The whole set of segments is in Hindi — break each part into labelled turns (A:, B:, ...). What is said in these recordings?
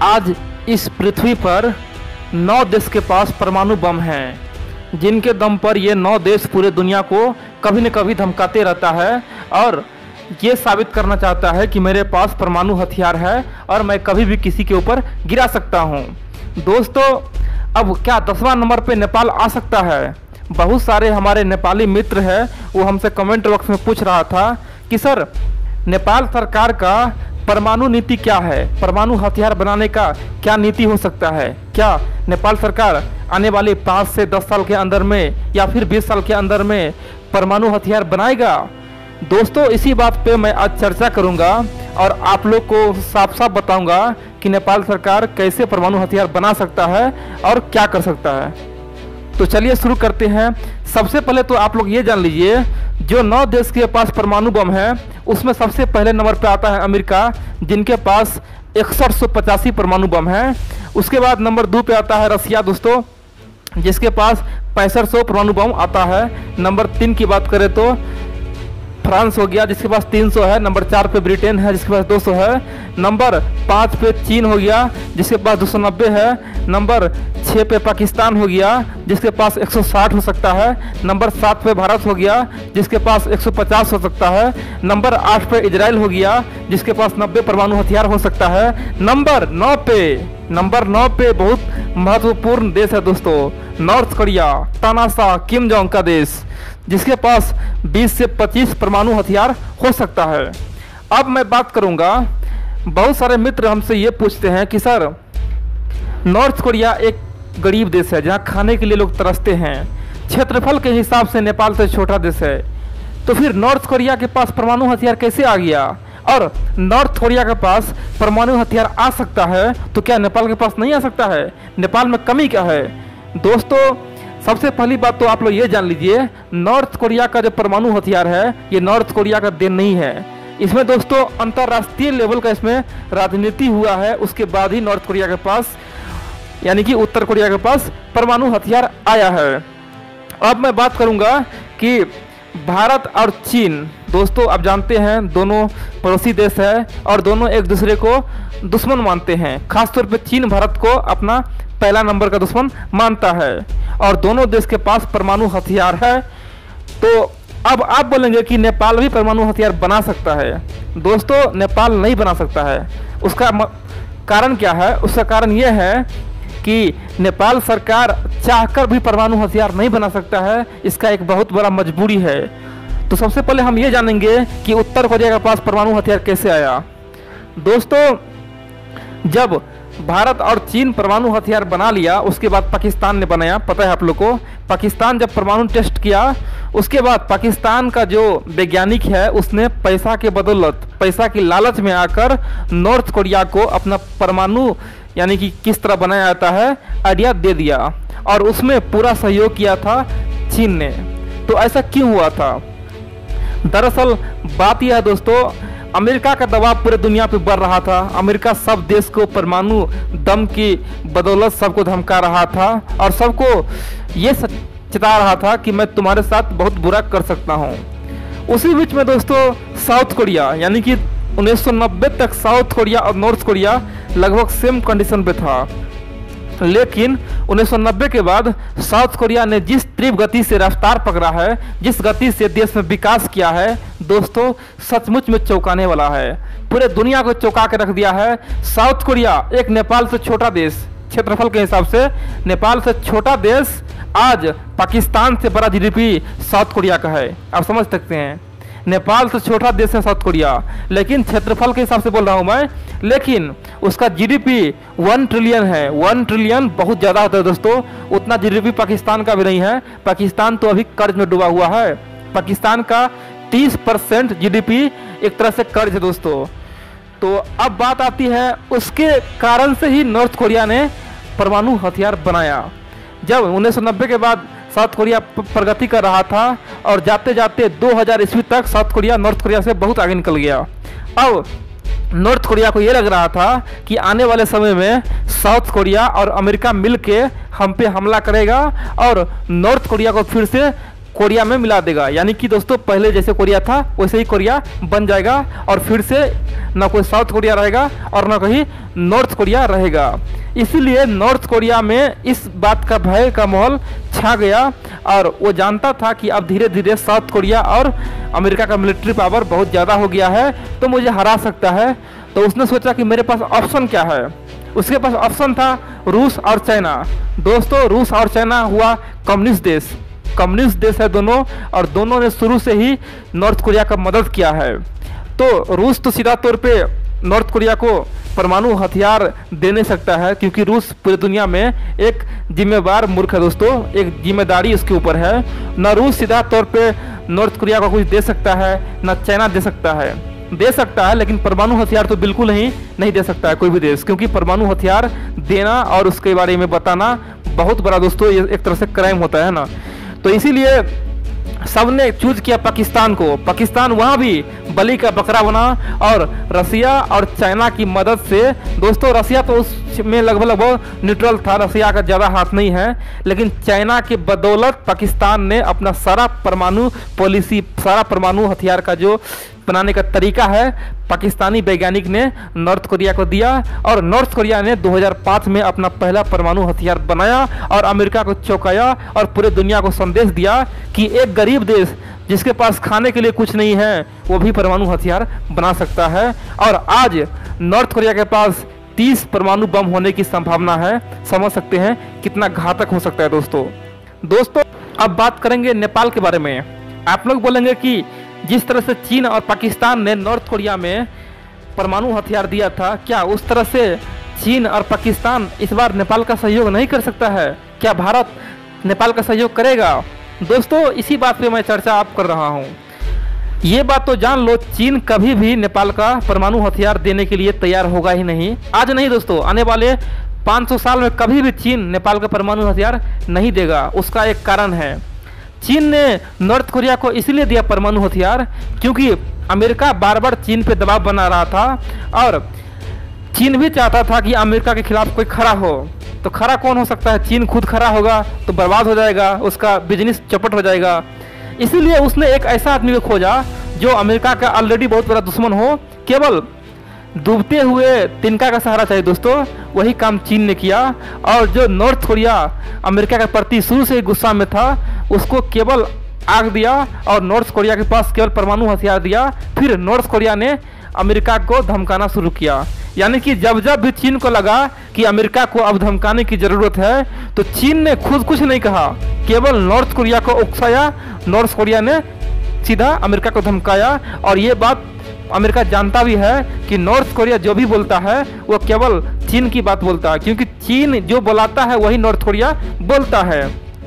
A: आज इस पृथ्वी पर 9 देश के पास परमाणु बम हैं, जिनके दम पर ये 9 देश पूरे दुनिया को कभी न कभी धमकाते रहता है और ये साबित करना चाहता है कि मेरे पास परमाणु हथियार है और मैं कभी भी किसी के ऊपर गिरा सकता हूँ। दोस्तों, अब क्या 10वां नंबर पे नेपाल आ सकता है? बहुत सारे हमारे नेपाली मित्र हैं, वो हमसे कमेंट बॉक्स में पूछ रहा था कि सर, नेपाल सरकार का परमाणु नीति क्या है, परमाणु हथियार बनाने का क्या नीति हो सकता है? क्या नेपाल सरकार आने वाले 5 से 10 साल के अंदर में या फिर 20 साल के अंदर में परमाणु हथियार बनाएगा? दोस्तों, इसी बात पे मैं आज चर्चा करूंगा और आप लोग को साफ साफ बताऊंगा कि नेपाल सरकार कैसे परमाणु हथियार बना सकता है और क्या कर सकता है। तो चलिए शुरू करते हैं। सबसे पहले तो आप लोग ये जान लीजिए, जो 9 देश के पास परमाणु बम है उसमें सबसे पहले नंबर पे आता है अमेरिका, जिनके पास 6185 परमाणु बम है। उसके बाद नंबर 2 पे आता है रसिया दोस्तों, जिसके पास 6500 परमाणु बम आता है। नंबर 3 की बात करें तो फ्रांस हो गया, जिसके पास 300 है। नंबर 4 पे ब्रिटेन है, जिसके पास 200 है। नंबर 5 पे चीन हो गया, जिसके पास 290 है। नंबर 6 पे पाकिस्तान हो गया, जिसके पास 160 हो सकता है। नंबर 7 पे भारत हो गया, जिसके पास 150 हो सकता है। नंबर 8 पे इजराइल हो गया, जिसके पास 90 परमाणु हथियार हो सकता है। नंबर 9 पे बहुत महत्वपूर्ण देश है दोस्तों, नॉर्थ कोरिया, तानाशाह किम जोंग का देश, जिसके पास 20 से 25 परमाणु हथियार हो सकता है। अब मैं बात करूंगा, बहुत सारे मित्र हमसे ये पूछते हैं कि सर, नॉर्थ कोरिया एक गरीब देश है जहां खाने के लिए लोग तरसते हैं, क्षेत्रफल के हिसाब से नेपाल से छोटा देश है, तो फिर नॉर्थ कोरिया के पास परमाणु हथियार कैसे आ गया? और नॉर्थ कोरिया के पास परमाणु हथियार आ सकता है तो क्या नेपाल के पास नहीं आ सकता है? नेपाल में कमी क्या है? दोस्तों, सबसे पहली बात तो आप लोग ये जान लीजिए, नॉर्थ कोरिया का जो परमाणु हथियार है ये नॉर्थ कोरिया का देन नहीं है। इसमें दोस्तों अंतर्राष्ट्रीय लेवल का इसमें राजनीति हुआ है, उसके बाद ही नॉर्थ कोरिया के पास यानी कि उत्तर कोरिया के पास परमाणु हथियार आया है। अब मैं बात करूंगा कि भारत और चीन, दोस्तों आप जानते हैं दोनों पड़ोसी देश है और दोनों एक दूसरे को दुश्मन मानते हैं। खासतौर पे चीन भारत को अपना पहला नंबर का दुश्मन मानता है और दोनों देश के पास परमाणु हथियार है। तो अब आप बोलेंगे कि नेपाल भी परमाणु हथियार बना सकता है। दोस्तों, नेपाल नहीं बना सकता है। उसका कारण क्या है? उसका कारण यह है कि नेपाल सरकार चाहकर भी परमाणु हथियार नहीं बना सकता है, इसका एक बहुत बड़ा मजबूरी है। तो सबसे पहले हम ये जानेंगे कि उत्तर कोरिया के पास परमाणु हथियार कैसे आया। दोस्तों, जब भारत और चीन परमाणु हथियार बना लिया, उसके बाद पाकिस्तान ने बनाया, पता है आप लोग को। पाकिस्तान जब परमाणु टेस्ट किया, उसके बाद पाकिस्तान का जो वैज्ञानिक है उसने पैसा के बदौलत, पैसा की लालच में आकर नॉर्थ कोरिया को अपना परमाणु यानी कि किस तरह बनाया जाता है आइडिया दे दिया और उसमें पूरा सहयोग किया था चीन ने। तो ऐसा क्यों हुआ था? दरअसल बात यह है दोस्तों, अमेरिका का दबाव पूरे दुनिया पे बढ़ रहा था। अमेरिका सब देश को परमाणु दम की बदौलत सबको धमका रहा था और सबको ये चिता रहा था कि मैं तुम्हारे साथ बहुत बुरा कर सकता हूँ। उसी बीच में दोस्तों साउथ कोरिया यानी कि 1990 तक साउथ कोरिया और नॉर्थ कोरिया लगभग सेम कंडीशन पे था, लेकिन 1990 के बाद साउथ कोरिया ने जिस तीव्र गति से रफ्तार पकड़ा है, जिस गति से देश में विकास किया है दोस्तों, सचमुच में चौंकाने वाला है। पूरे दुनिया को चौंका के रख दिया है। साउथ कोरिया एक नेपाल से छोटा देश, क्षेत्रफल के हिसाब से नेपाल से छोटा देश, आज पाकिस्तान से बड़ा जीडीपी साउथ कोरिया का है। आप समझ सकते हैं, नेपाल से छोटा देश है साउथ कोरिया, लेकिन क्षेत्रफल के हिसाब से बोल रहा हूँ मैं, लेकिन उसका जीडीपी 1 ट्रिलियन है। 1 ट्रिलियन बहुत ज़्यादा होता है दोस्तों, उतना जीडीपी पाकिस्तान का भी नहीं है। पाकिस्तान तो अभी कर्ज में डूबा हुआ है। पाकिस्तान का 30% जीडीपी एक तरह से कर्ज है दोस्तों। तो अब बात आती है, उसके कारण से ही नॉर्थ कोरिया ने परमाणु हथियार बनाया। जब 1990 के बाद साउथ कोरिया प्रगति कर रहा था और जाते जाते 2000 ईस्वी तक साउथ कोरिया नॉर्थ कोरिया से बहुत आगे निकल गया। अब नॉर्थ कोरिया को ये लग रहा था कि आने वाले समय में साउथ कोरिया और अमेरिका मिलके हम पे हमला करेगा और नॉर्थ कोरिया को फिर से कोरिया में मिला देगा। यानी कि दोस्तों पहले जैसे कोरिया था वैसे ही कोरिया बन जाएगा और फिर से ना कोई साउथ कोरिया रहेगा और ना कहीं नॉर्थ कोरिया रहेगा। इसीलिए नॉर्थ कोरिया में इस बात का भय का माहौल छा गया और वो जानता था कि अब धीरे धीरे साउथ कोरिया और अमेरिका का मिलिट्री पावर बहुत ज़्यादा हो गया है तो मुझे हरा सकता है। तो उसने सोचा कि मेरे पास ऑप्शन क्या है। उसके पास ऑप्शन था रूस और चाइना। दोस्तों रूस और चाइना हुआ कम्युनिस्ट देश, कम्युनिस्ट देश है दोनों, और दोनों ने शुरू से ही नॉर्थ कोरिया का मदद किया है। तो रूस तो सीधा तौर पे नॉर्थ कोरिया को परमाणु हथियार दे नहीं सकता है क्योंकि रूस पूरी दुनिया में एक जिम्मेदार मुल्क है दोस्तों, एक जिम्मेदारी उसके ऊपर है। न रूस सीधा तौर पे नॉर्थ कोरिया को कुछ दे सकता है, न चाइना दे सकता है लेकिन परमाणु हथियार तो बिल्कुल ही नहीं दे सकता है कोई भी देश, क्योंकि परमाणु हथियार देना और उसके बारे में बताना बहुत बड़ा दोस्तों ये एक तरह से क्राइम होता है ना। तो इसीलिए सबने चूज किया पाकिस्तान को। पाकिस्तान वहाँ भी बलि का बकरा बना और रसिया और चाइना की मदद से, दोस्तों रसिया तो उसमें लगभग न्यूट्रल था, रसिया का ज़्यादा हाथ नहीं है, लेकिन चाइना के बदौलत पाकिस्तान ने अपना सारा परमाणु पॉलिसी, सारा परमाणु हथियार का जो बनाने का तरीका है पाकिस्तानी वैज्ञानिक ने नॉर्थ कोरिया को दिया और नॉर्थ कोरिया ने 2005 में अपना पहला परमाणु हथियार बनाया और अमेरिका को चौंकाया और पूरे दुनिया को संदेश दिया कि एक गरीब देश जिसके पास खाने के लिए कुछ नहीं है वो भी परमाणु हथियार बना सकता है। और आज नॉर्थ कोरिया के पास 30 परमाणु बम होने की संभावना है। समझ सकते हैं कितना घातक हो सकता है दोस्तों। अब बात करेंगे नेपाल के बारे में। आप लोग बोलेंगे कि जिस तरह से चीन और पाकिस्तान ने नॉर्थ कोरिया में परमाणु हथियार दिया था, क्या उस तरह से चीन और पाकिस्तान इस बार नेपाल का सहयोग नहीं कर सकता है? क्या भारत नेपाल का सहयोग करेगा? दोस्तों इसी बात पे मैं चर्चा आप कर रहा हूँ। ये बात तो जान लो, चीन कभी भी नेपाल का परमाणु हथियार देने के लिए तैयार होगा ही नहीं। आज नहीं दोस्तों, आने वाले 500 साल में कभी भी चीन नेपाल का परमाणु हथियार नहीं देगा। उसका एक कारण है, चीन ने नॉर्थ कोरिया को इसलिए दिया परमाणु हथियार क्योंकि अमेरिका बार बार चीन पे दबाव बना रहा था और चीन भी चाहता था कि अमेरिका के खिलाफ कोई खड़ा हो। तो खड़ा कौन हो सकता है? चीन खुद खड़ा होगा तो बर्बाद हो जाएगा, उसका बिजनेस चौपट हो जाएगा। इसीलिए उसने एक ऐसा आदमी को खोजा जो अमेरिका का ऑलरेडी बहुत बड़ा दुश्मन हो, केवल डूबते हुए तिनका का सहारा चाहिए दोस्तों। वही काम चीन ने किया और जो नॉर्थ कोरिया अमेरिका के प्रति शुरू से गुस्सा में था उसको केवल आग दिया और नॉर्थ कोरिया के पास केवल परमाणु हथियार दिया। फिर नॉर्थ कोरिया ने अमेरिका को धमकाना शुरू किया। यानी कि जब जब भी चीन को लगा कि अमेरिका को अब धमकाने की ज़रूरत है तो चीन ने खुद कुछ नहीं कहा, केवल नॉर्थ कोरिया को उकसाया। नॉर्थ कोरिया ने सीधा अमेरिका को धमकाया और ये बात अमेरिका जानता भी है कि नॉर्थ कोरिया जो भी बोलता है वो केवल चीन की बात बोलता है, क्योंकि चीन जो बुलाता है वही नॉर्थ कोरिया बोलता है।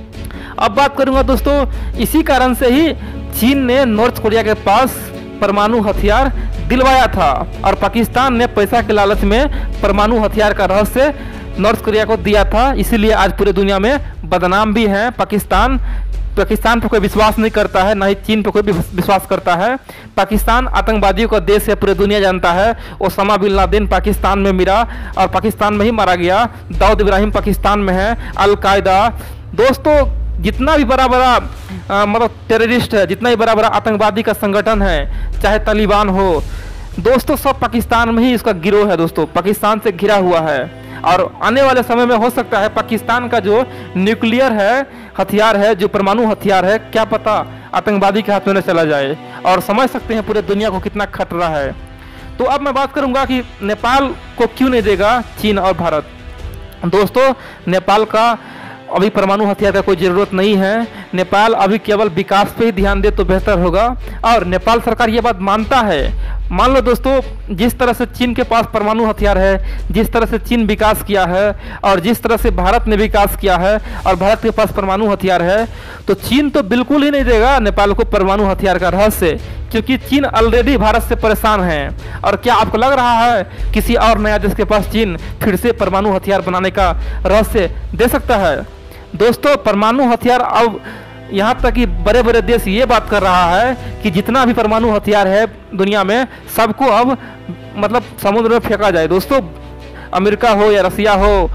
A: अब बात करूंगा दोस्तों, इसी कारण से ही चीन ने नॉर्थ कोरिया के पास परमाणु हथियार दिलवाया था और पाकिस्तान ने पैसा के लालच में परमाणु हथियार का रहस्य नॉर्थ कोरिया को दिया था। इसीलिए आज पूरे दुनिया में बदनाम भी है। पाकिस्तान पर कोई विश्वास नहीं करता है, ना ही चीन पर कोई भी विश्वास करता है। पाकिस्तान आतंकवादियों का देश है, पूरी दुनिया जानता है। ओसामा बिन लादेन पाकिस्तान में मिला और पाकिस्तान में ही मारा गया। दाऊद इब्राहिम पाकिस्तान में है। अल कायदा दोस्तों, जितना भी बड़ा मतलब टेररिस्ट है, जितना भी बड़ा आतंकवादी का संगठन है, चाहे तालिबान हो दोस्तों, सब पाकिस्तान में ही इसका गिरोह है दोस्तों, पाकिस्तान से घिरा हुआ है। और आने वाले समय में हो सकता है पाकिस्तान का जो न्यूक्लियर है हथियार है, जो परमाणु हथियार है, क्या पता आतंकवादी के हाथ में न चला जाए। और समझ सकते हैं पूरे दुनिया को कितना खतरा है। तो अब मैं बात करूंगा कि नेपाल को क्यों नहीं देगा चीन और भारत। दोस्तों नेपाल का अभी परमाणु हथियार का कोई ज़रूरत नहीं है। नेपाल अभी केवल विकास पे ही ध्यान दे तो बेहतर होगा और नेपाल सरकार ये बात मानता है। मान लो दोस्तों, जिस तरह से चीन के पास परमाणु हथियार है, जिस तरह से चीन विकास किया है और जिस तरह से भारत ने विकास किया है और भारत के पास परमाणु हथियार है, तो चीन तो बिल्कुल ही नहीं देगा नेपाल को परमाणु हथियार का रहस्य, क्योंकि चीन ऑलरेडी भारत से परेशान है। और क्या आपको लग रहा है किसी और नया देश के पास चीन फिर से परमाणु हथियार बनाने का रहस्य दे सकता है? दोस्तों परमाणु हथियार अब यहाँ तक कि बड़े बड़े देश ये बात कर रहा है कि जितना भी परमाणु हथियार है दुनिया में सबको अब मतलब समुद्र में फेंका जाए। दोस्तों अमेरिका हो या रसिया हो,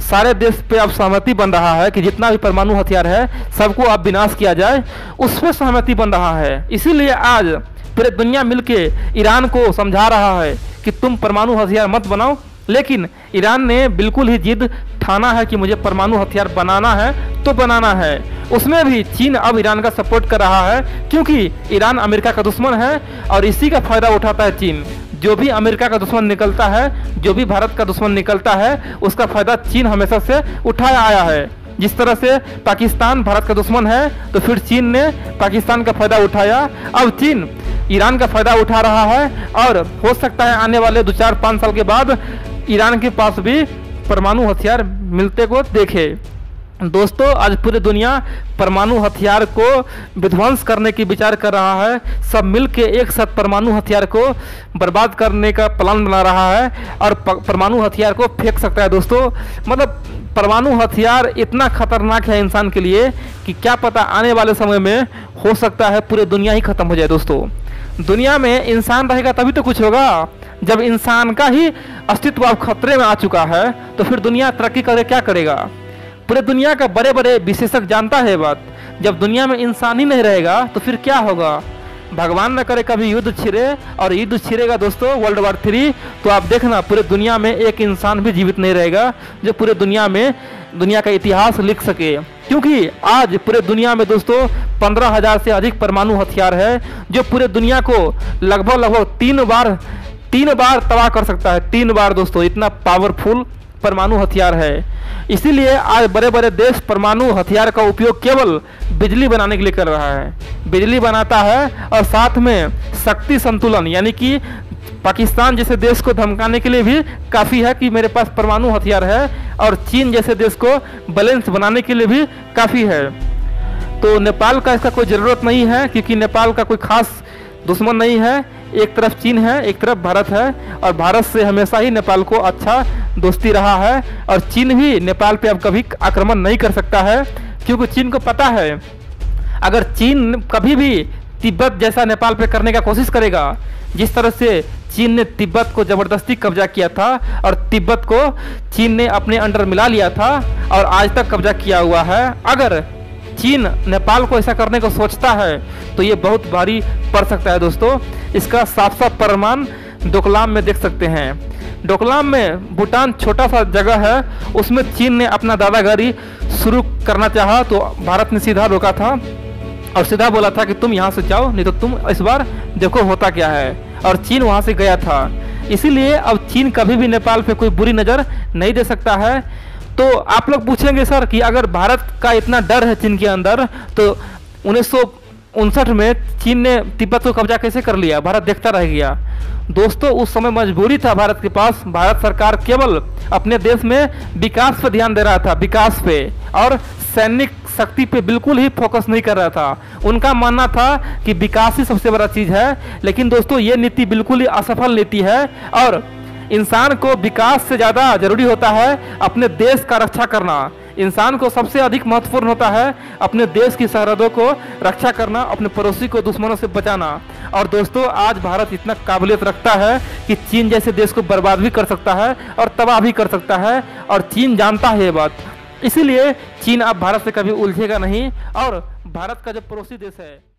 A: सारे देश पे अब सहमति बन रहा है कि जितना भी परमाणु हथियार है सबको अब विनाश किया जाए, उस पर सहमति बन रहा है। इसीलिए आज पूरे दुनिया मिलके ईरान को समझा रहा है कि तुम परमाणु हथियार मत बनाओ, लेकिन ईरान ने बिल्कुल ही जिद ठाना है कि मुझे परमाणु हथियार बनाना है तो बनाना है। उसमें भी चीन अब ईरान का सपोर्ट कर रहा है, क्योंकि ईरान अमेरिका का दुश्मन है और इसी का फायदा उठाता है चीन। जो भी अमेरिका का दुश्मन निकलता है, जो भी भारत का दुश्मन निकलता है, उसका फायदा चीन हमेशा से उठाया आया है। जिस तरह से पाकिस्तान भारत का दुश्मन है तो फिर चीन ने पाकिस्तान का फायदा उठाया, अब चीन ईरान का फायदा उठा रहा है और हो सकता है आने वाले 2-4-5 साल के बाद ईरान के पास भी परमाणु हथियार मिलते को देखे। दोस्तों, आज पूरी दुनिया परमाणु हथियार को विध्वंस करने की विचार कर रहा है। सब मिलके एक साथ परमाणु हथियार को बर्बाद करने का प्लान बना रहा है और परमाणु हथियार को फेंक सकता है। दोस्तों, मतलब परमाणु हथियार इतना खतरनाक है इंसान के लिए कि क्या पता आने वाले समय में हो सकता है पूरी दुनिया ही खत्म हो जाए। दोस्तों, दुनिया में इंसान रहेगा तभी तो कुछ होगा। जब इंसान का ही अस्तित्व अब खतरे में आ चुका है तो फिर दुनिया तरक्की करे क्या करेगा। पूरे दुनिया का बड़े बड़े विशेषज्ञ जानता है बात, जब दुनिया में इंसान ही नहीं रहेगा तो फिर क्या होगा। भगवान न करे कभी युद्ध छिड़े, और युद्ध छिड़ेगा दोस्तों World War 3, तो आप देखना पूरे दुनिया में एक इंसान भी जीवित नहीं रहेगा जो पूरे दुनिया का इतिहास लिख सके। क्योंकि आज पूरे दुनिया में दोस्तों 15,000 से अधिक परमाणु हथियार है जो पूरे दुनिया को लगभग 3 बार तबाह कर सकता है। 3 बार दोस्तों, इतना पावरफुल परमाणु हथियार है। इसीलिए आज बड़े बड़े देश परमाणु हथियार का उपयोग केवल बिजली बनाने के लिए कर रहा है। बिजली बनाता है और साथ में शक्ति संतुलन, यानी कि पाकिस्तान जैसे देश को धमकाने के लिए भी काफ़ी है कि मेरे पास परमाणु हथियार है, और चीन जैसे देश को बैलेंस बनाने के लिए भी काफ़ी है। तो नेपाल का इसका कोई ज़रूरत नहीं है, क्योंकि नेपाल का कोई खास दुश्मन नहीं है। एक तरफ चीन है, एक तरफ भारत है, और भारत से हमेशा ही नेपाल को अच्छा दोस्ती रहा है, और चीन भी नेपाल पे अब कभी आक्रमण नहीं कर सकता है, क्योंकि चीन को पता है अगर चीन कभी भी तिब्बत जैसा नेपाल पे करने का कोशिश करेगा, जिस तरह से चीन ने तिब्बत को ज़बरदस्ती कब्जा किया था और तिब्बत को चीन ने अपने अंडर मिला लिया था और आज तक कब्जा किया हुआ है, अगर चीन नेपाल को ऐसा करने को सोचता है तो ये बहुत भारी पड़ सकता है। दोस्तों, इसका साफ साफ प्रमाण डोकलाम में देख सकते हैं। डोकलाम में भूटान छोटा सा जगह है, उसमें चीन ने अपना दादागिरी शुरू करना चाहा तो भारत ने सीधा रोका था और सीधा बोला था कि तुम यहाँ से जाओ, नहीं तो तुम इस बार देखो होता क्या है, और चीन वहाँ से गया था। इसीलिए अब चीन कभी भी नेपाल पे कोई बुरी नज़र नहीं दे सकता है। तो आप लोग पूछेंगे सर कि अगर भारत का इतना डर है चीन के अंदर, तो 1959 में चीन ने तिब्बत को कब्जा कैसे कर लिया, भारत देखता रह गया। दोस्तों, उस समय मजबूरी था भारत के पास। भारत सरकार केवल अपने देश में विकास पे ध्यान दे रहा था, विकास पे, और सैनिक शक्ति पे बिल्कुल ही फोकस नहीं कर रहा था। उनका मानना था कि विकास ही सबसे बड़ा चीज़ है, लेकिन दोस्तों ये नीति बिल्कुल ही असफल नीति है, और इंसान को विकास से ज़्यादा जरूरी होता है अपने देश का रक्षा करना। इंसान को सबसे अधिक महत्वपूर्ण होता है अपने देश की सरहदों को रक्षा करना, अपने पड़ोसी को दुश्मनों से बचाना। और दोस्तों, आज भारत इतना काबिलियत रखता है कि चीन जैसे देश को बर्बाद भी कर सकता है और तबाह भी कर सकता है, और चीन जानता है ये बात। इसीलिए चीन अब भारत से कभी उलझेगा नहीं, और भारत का जो पड़ोसी देश है